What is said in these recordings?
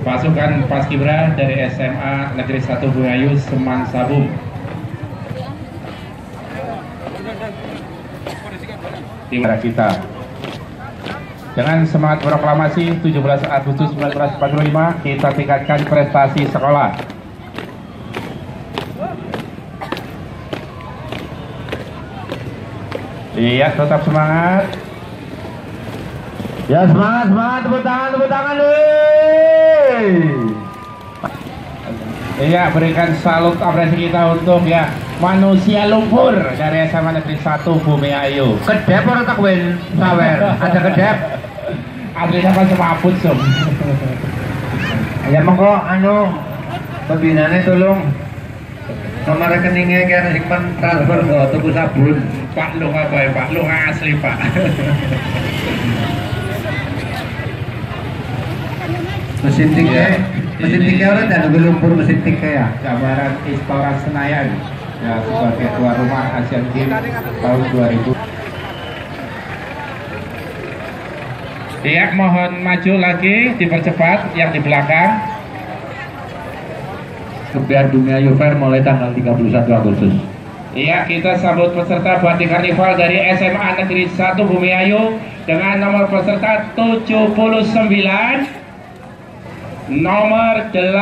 pasukan Paskibra dari SMA Negeri 1 Bumiayu Semang Sabung. Tim kita dengan semangat proklamasi 17 Agustus 1945 kita tingkatkan prestasi sekolah. Iya, tetap semangat. Ya semangat, tepuk tangan Iya, berikan salut apresiasi kita untuk ya manusia lumpur dari SMA Negeri 1 Bumiayu. Kedep orang tak win sawer, ada kedep. Aslinya kan semaput som. Ya monggo pembinanya tolong nomor rekeningnya kira simpan transfer ke tuku sabun. Pak lu apa ya Pak? Lu asli Pak. Mesin tiga orang dan lumpur mesin tiga ya. Gambaran Istora Senayan ya sebagai tuan rumah Asian Games tahun 2000. Ya, mohon maju lagi, dipercepat yang di belakang. Kebiar Bumiayu Fair mulai tanggal 31 Agustus. Iya, kita sambut peserta Batik Karnival dari SMA Negeri 1 Bumiayu dengan nomor peserta 79, nomor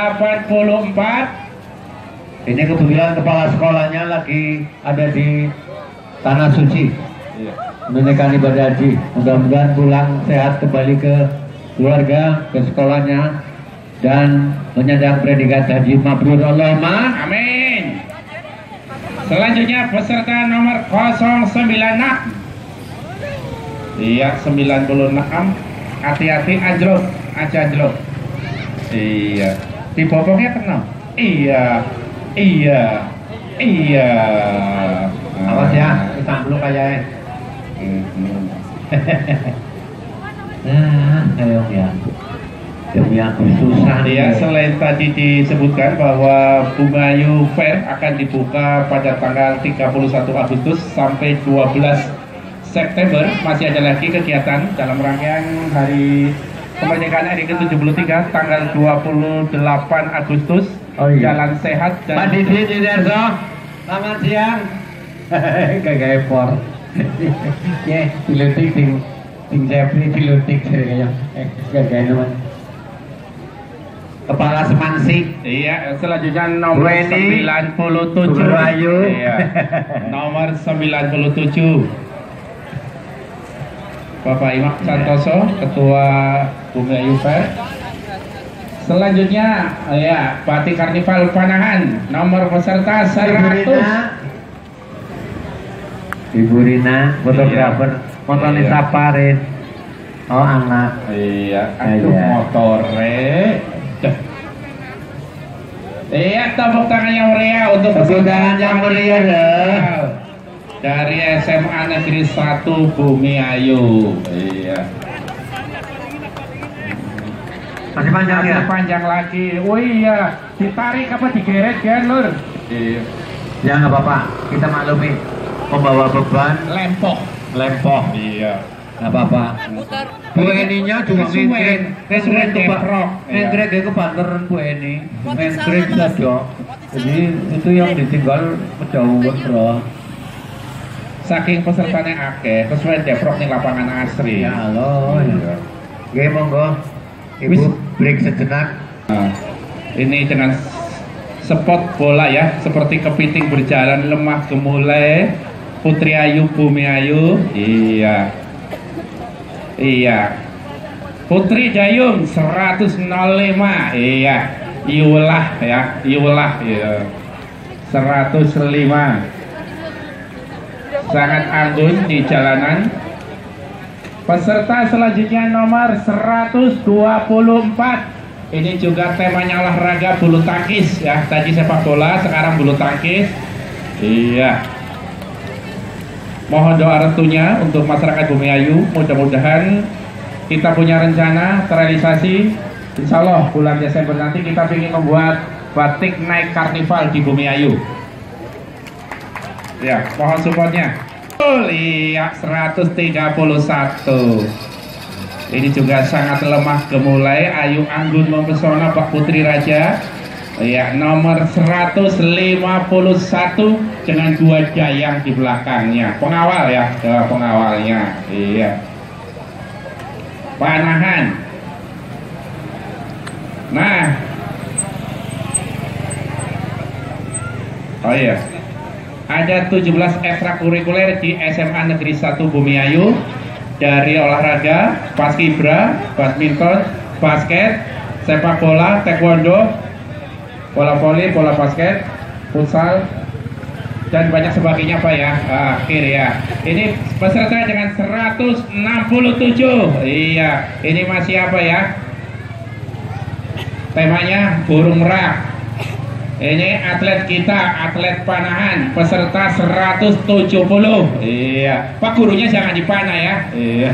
84. Ini kebetulan kepala sekolahnya lagi ada di Tanah Suci. Iya. Menunaikan ibadah haji. Mudah-mudahan pulang sehat kembali ke keluarga, ke sekolahnya, dan menyandang predikat haji mabrur. Allahumma Amin. Selanjutnya peserta nomor 096. Iya, 96. Hati-hati anjlok, aja anjlok. Iya. Di bobongnya kenal. Iya. awas ya, kita belum kayak ayo ya. Demi aku susah. Ya, selain tadi disebutkan bahwa Bumiayu Fair akan dibuka pada tanggal 31 Agustus sampai 12 September, masih ada lagi kegiatan dalam rangkaian hari kemerdekaan RI ke-73 tanggal 28 Agustus. Jalan sehat dan Pak Didi Darso, selamat siang. Kayak por. Ya, pilotik ting Jeffrey pilotik kayaknya. Kayak teman. Kepala Semansi. Iya, selanjutnya nomor 97. Bumiayu. Iya. Nomor 97. Bapak Imam Santoso, Ketua Bumiayu Fair. Selanjutnya ya Batik Karnival Panahan, nomor peserta 100. Ibu Rina, fotografer, motornya Saparin. Oh anak. Iya, aduh motore. Iya, tepuk tangan yang meriah untuk tepuk tangan yang meriah dari SMA Negeri 1 Bumiayu. Iya. Masih panjang ya? Panjang lagi. Oh iya, ditarik apa digeret kan, Lur? Iya. Ya nggak apa-apa, kita maklumi. Membawa beban. Lempoh. Iya. Nggak apa-apa. Bu Eninya juga ngintrik. Kesuwen Deprok. Ngintrik itu partneran Bu Eni. Ngintrik saja. Jadi itu yang ditinggal jauh bro. Saking pesertanya akeh, kesuwen Deprok nih lapangan asri. Ya halo. Oke monggo. Ibu break sejenak. Nah, ini dengan spot bola ya, seperti kepiting berjalan lemah gemulai, Putri Ayu Bumiayu. Iya. Putri Dayung 105. Iya. Iulah ya. 105. Sangat anggun di jalanan. Peserta selanjutnya nomor 124. Ini juga temanya olahraga bulu tangkis ya. Tadi sepak bola, sekarang bulu tangkis. Iya. Mohon doa restunya untuk masyarakat Bumiayu. Mudah-mudahan kita punya rencana terrealisasi. Insya Allah bulan Desember nanti kita ingin membuat batik naik karnival di Bumiayu. Ya, mohon supportnya. Iya, 131. Ini juga sangat lemah gemulai. Ayu anggun mempesona Pak Putri Raja. Ya, nomor 151 dengan 2 jayang di belakangnya. Pengawal ya, pengawalnya. Iya. Panahan. Nah. Oh iya. Ada 17 ekstrakurikuler di SMA Negeri 1 Bumiayu dari olahraga, paskibra, badminton, basket, sepak bola, taekwondo, bola voli, bola basket, futsal, dan banyak sebagainya Pak ya. Akhir ya. Ini peserta dengan 167. Iya, ini masih apa ya? Temanya burung merak. Ini atlet kita, atlet panahan, peserta 170. Iya, Pak gurunya jangan dipanah ya. Iya.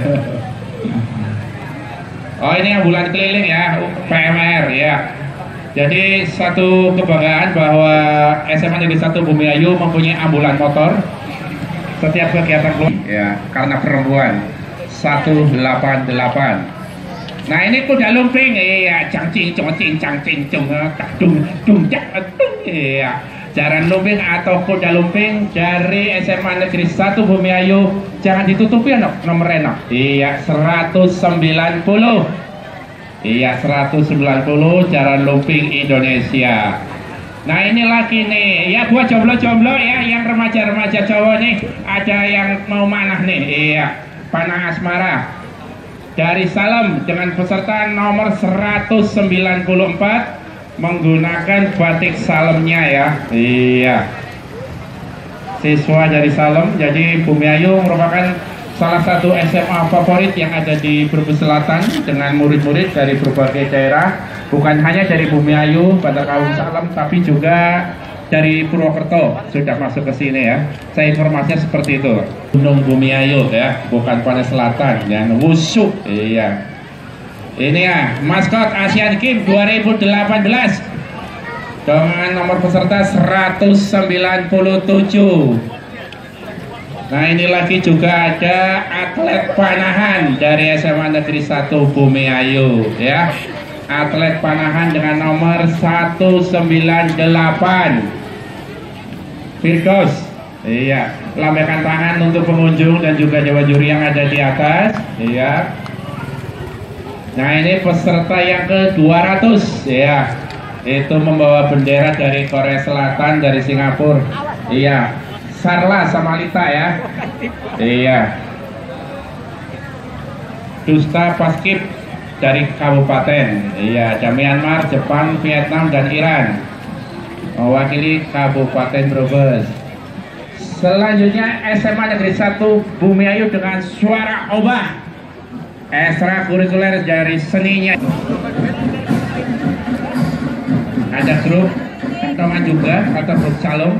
Oh ini ambulan keliling ya, PMR ya. Jadi satu kebanggaan bahwa SMA Negeri 1 Bumiayu mempunyai ambulan motor setiap kegiatan ya, karena perempuan 188. Nah ini kuda lumping, iya, cangcing, congcing, cangcing, cung, dung, iya. Jaran lumping atau kuda lumping dari SMA Negeri 1 Bumiayu, jangan ditutupi nomor enak. Iya, 190. Iya, 190 jaran lumping Indonesia. Nah ini lagi nih, ya buat jomblo-jomblo ya, yang remaja-remaja cowok nih, ada yang mau manah nih, iya, panah asmara. Dari Salem dengan peserta nomor 194 menggunakan batik Salemnya ya. Iya. Siswa dari Salem, jadi Bumiayu merupakan salah satu SMA favorit yang ada di Brebes Selatan dengan murid-murid dari berbagai daerah, bukan hanya dari Bumiayu, Bantarkawung Salem, tapi juga dari Purwokerto sudah masuk ke sini ya. Saya informasinya seperti itu. Gunung Bumiayu ya, bukan pada selatan yang wushu. Iya. Ini ya, maskot Asian Games 2018 dengan nomor peserta 197. Nah ini lagi juga ada atlet panahan dari SMA Negeri 1 Bumiayu ya. Atlet panahan dengan nomor 198 Firdaus. Iya, lambaikan tangan untuk pengunjung dan juga dewan juri yang ada di atas. Iya. Nah ini peserta yang ke-200 ya. Itu membawa bendera dari Korea Selatan, dari Singapura. Iya, Sarla Samalita ya. Iya. Dusta Paskib dari kabupaten. Iya, ada Myanmar, Jepang, Vietnam, dan Iran. Mewakili Kabupaten Brebes. Selanjutnya SMA Negeri 1 Bumiayu dengan suara obah. Ekstrakurikuler dari seninya. Ada grup teman juga atau grup calon.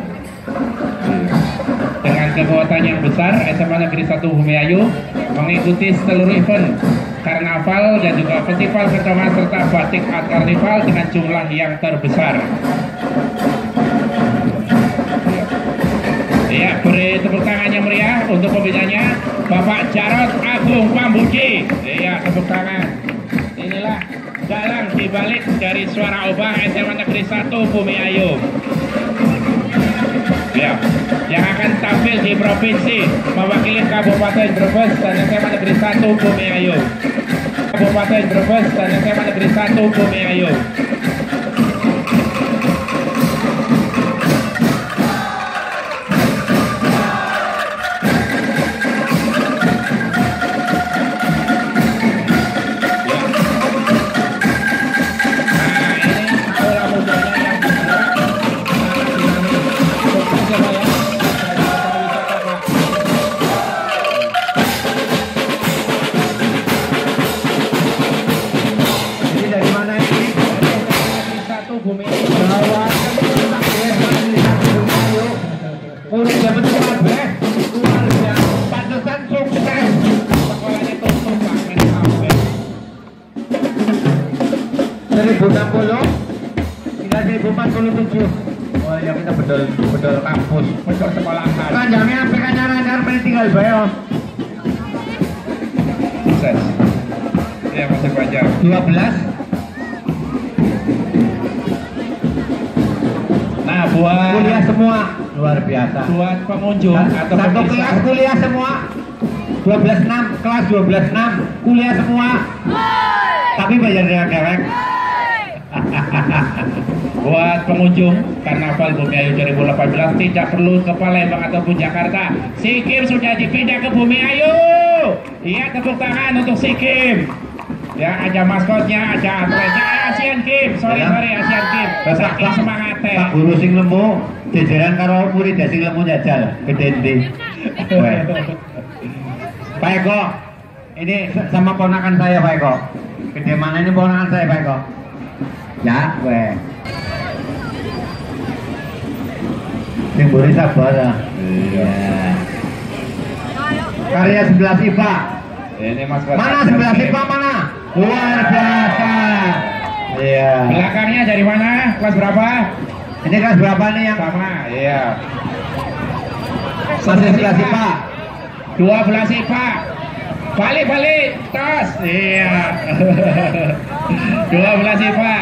Dengan kekuatan yang besar, SMA Negeri 1 Bumiayu mengikuti seluruh event karnaval dan juga festival kentongan serta batik art karnival dengan jumlah yang terbesar. Ya, beri tepuk tangannya meriah untuk pembinanya Bapak Jarod Agung Pambudi. Ya, tepuk tangan. Inilah dalang dibalik dari suara obah SMA Negeri 1 Bumiayu. Ya, yang akan tampil di provinsi mewakili Kabupaten Brebes dan SMA Negeri 1 Bumiayu. Kabupaten Brebes dan SMA Negeri 1 Bumiayu. Oh ya kita bedol kampus, bedol sekolahan. Ranjangnya PK-nya radar tinggal bayar. Sukses. Ya, masih panjang. 12. Nah, buat Kuliah semua. Luar biasa. buat pengunjung atau Satu pemirsa. kelas kuliah semua. 12-6, kelas 12-6 kuliah semua. Tapi bayar dewek. Buat pengunjung Karnaval Bumiayu 2018 tidak perlu ke Palembang ataupun Jakarta. Sikim sudah dipindah ke Bumiayu. Iya, tepuk tangan untuk Sikim. Ya, ada maskotnya, ada atletnya. Asian Games, sorry Asian Games. Saking semangatnya. Pak Guru sing lemu, jajaran karo murid sing lemu jajal gedende. Pak Eko, ini sama ponakan saya Pak Eko. Gede mana ini ponakan saya Pak Eko? Ya, weh. Sing buri sabar ya. Iya. Karya 11 IPA. Ini maskot. Mana 11 IPA mana? Luar biasa. Iya. Belakangnya dari mana? Kelas berapa? Ini kelas berapa nih yang Sama, iya. masih 11 IPA? 12 IPA. Balik, tos. Iya. 12 IPA.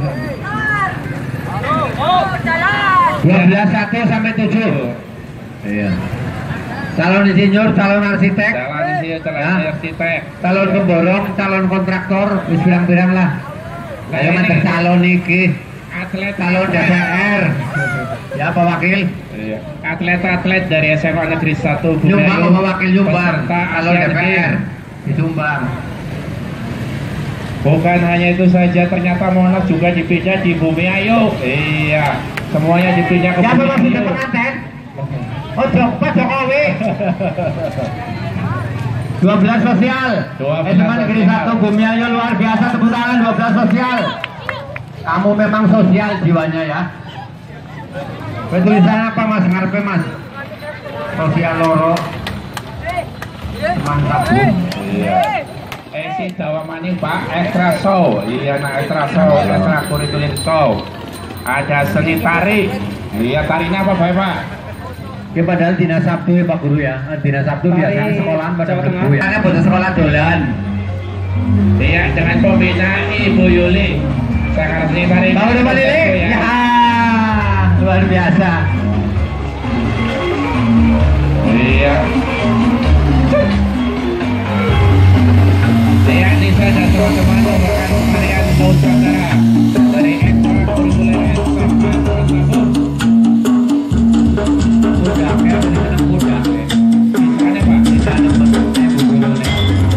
12 1 sampai 7. Iya. Calon insinyur, calon arsitek, Jalan isi, jalan Ya. arsitek. calon pemborong, calon kontraktor, wis pirang-pirang lah. Ayo Ini mantek calon iki, Atlet calon DPR. Ya Pak Wakil, Iya. Atlet-atlet dari SMA Negeri 1 nyumbang Pak Wakil nyumbang, peserta calon Asian DPR Games. disumbang. Bukan hanya itu saja, ternyata Monas juga dipindah di Bumiayu. Iya, semuanya dipindah ke Siapa maksudnya Bumiayu. pengantin? Oh Pak Jokowi. 12 sosial. 12 SMA Negeri sosial. 1 Bumiayu luar biasa, tepuk tangan 12 sosial. Kamu memang sosial jiwanya ya. Tulisan apa Mas? Ngarepe Mas? Sosial loro. Mantap. Iya. Esi Dawamani Pak, extra show. Iya, nah extra show, extra curriculum show. Ada seni tari. Iya, tarinya apa Pak? Ya padahal Dina Sabtu ya Pak Guru ya. Dina Sabtu biasanya sekolahan pada mlebu ya. Karena buat sekolah dolan. Iya, dengan pembina Ibu Yuli. Sekarang seni tari. Tahu Pak Lili? Ya. Luar biasa. Iya. Saya Nisa dan teman-teman merupakan tarian Nusantara dari ekstrakurikuler SMA Sabun. Udah, kayak bener-bener udah. Misalnya Pak, Di sana bentuknya Ibu Guru nih.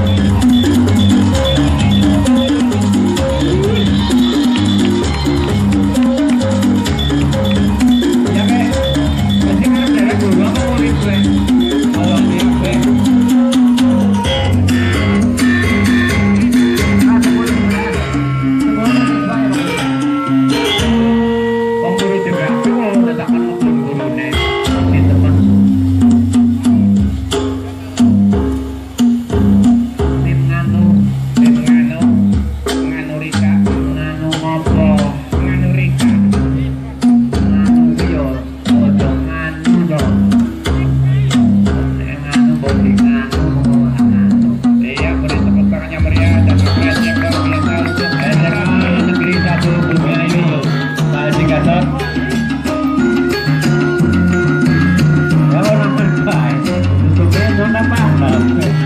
Ya kayak, pasti kan ada guru apa murid gue? Kalau di gue. iya beri tepuk tangannya meriah dan apresiasi yang luar biasa untuk SMA Negeri 1 Bumiayu. Pak Haji Gatot. Kalau namanya baik, tutupnya nona paham.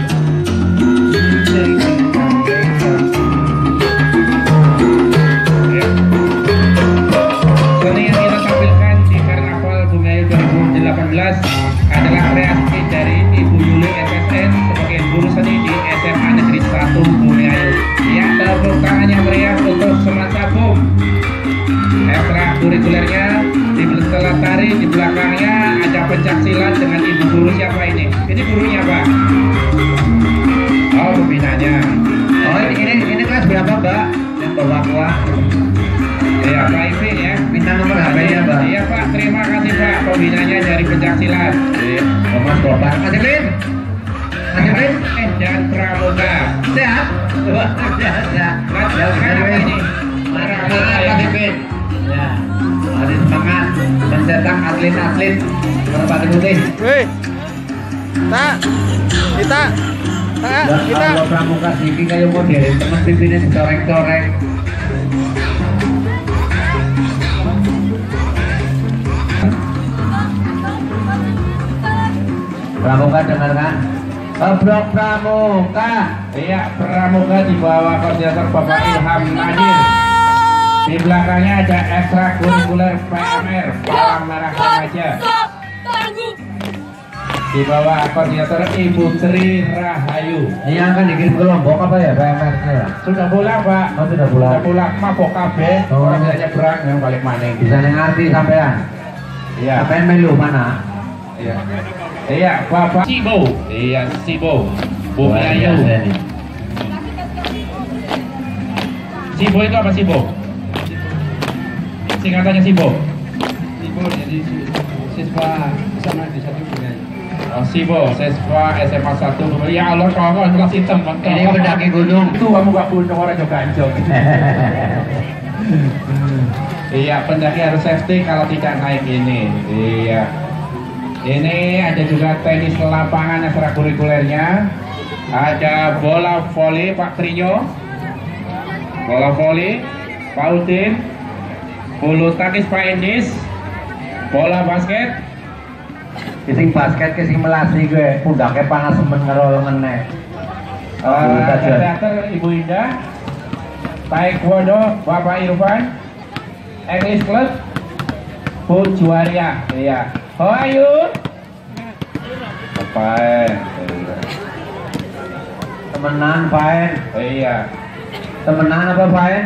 Ya. Seni yang kita tampilkan di Karnaval Bumiayu 2018 adalah kreasi dari Ibu Yuli SSN sebagai guru seni di SMA Negeri 1 Bumiayu. Ya, tepuk tangannya meriah untuk Semat Sabung. Ekstrakurikulernya di setelah tari di belakangnya ada pencak silat dengan ibu guru siapa ini? Ini gurunya Pak. Oh, pembinanya. Oh ini kelas berapa Mbak? Yang bawa kuah. Iya, Pak Ipi ya. Minta nomor HP-nya Mbak. Iya Pak, terima kasih Pak. Pembinanya dari pencak silat. Iya. Mas Bapak. Mas Iplin. Mas Iplin. Dan Pramuka. Sehat. Luar biasa. Mas, Ya apa Mas ini? Semangat Mas Iplin. Ya. Harus semangat mencetak atlet-atlet berpadu putih. Wih, kita Kalau pramuka siki kayak model temen pipinya dicoreng-coreng. Pramuka dengarkan. Obrok pramuka. Iya, pramuka di bawah koordinator Bapak Ilham Nadir. Di belakangnya ada ekstrakurikuler PMR Palang Merah Remaja. Di bawah koordinator Ibu Tri Rahayu. Ini akan dikirim ke Lombok apa ya PMR ya? Sudah pulang Pak. Oh sudah pulang. Sudah pulang. Mabok kabeh. Orang tidak nyebrang yang balik maning. Bisa ngerti sampean. Iya. Sampean melu mana? Iya. Iya, Bapak Sibo. Iya, Sibo. Bumi Ayu. Sibo itu apa Sibo? Singkatannya Sibo. Sibo jadi siswa SMA di 1 Bungai. Oh, Sibo, siswa SMA 1. Ya Allah, kau kelas hitam. Ini pendaki gunung. Itu kamu gak gunung orang juga anjong. Iya, pendaki harus safety kalau tidak naik ini. Iya. Ini ada juga tenis lapangan ekstrakurikulernya. Ada bola voli Pak Trinyo. Bola voli Pak Udin. Bulu tangkis Pak Endis. Bola basket. Kising basket kising melasi gue. Pundaknya panas semen karo ngene. Teater Ibu Indah. Taekwondo Bapak Irfan. English Club Bu Juwaria. Iya. Oh ayo. Apa? Temenan Paen. Iya. Temenan apa Paen?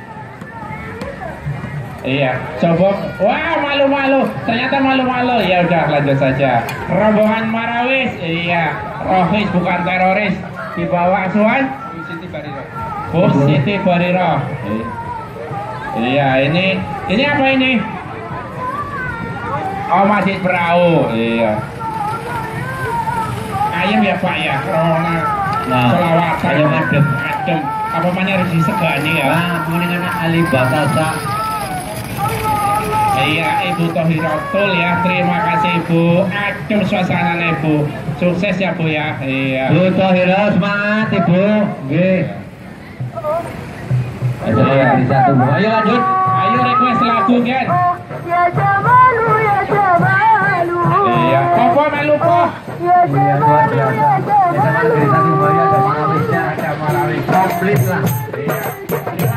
Iya. Coba. Wah malu-malu. Ternyata malu-malu. Ya udah lanjut saja. Rombongan Marawis. Iya. Rohis bukan teroris. Di bawah asuhan Siti Bariro. Bu Siti Bariro. Iya ini apa ini? Oh masjid perahu. Iya. Ayam ya Pak ya. Corona. Nah, selawatan. ayam adem. Adem. Apa mana harus disegani ya? Nah, mendingan Ali Batasa. Iya Ibu Tohiratul ya. Terima kasih Ibu. Adem suasananya Ibu. Sukses ya Bu ya. Iya. Bu Tohira semangat Ibu. Nggih. Ayo lanjut. Ayo request lagu kan. Ya Jamalu, ya Jamalu. Iya. Apa melu po? Ya Iya luar Jamalu, biasa. ya Kita kan Jamalu. cerita di Buaya ada Marawisnya, Ada Marawis. komplit lah. Iya.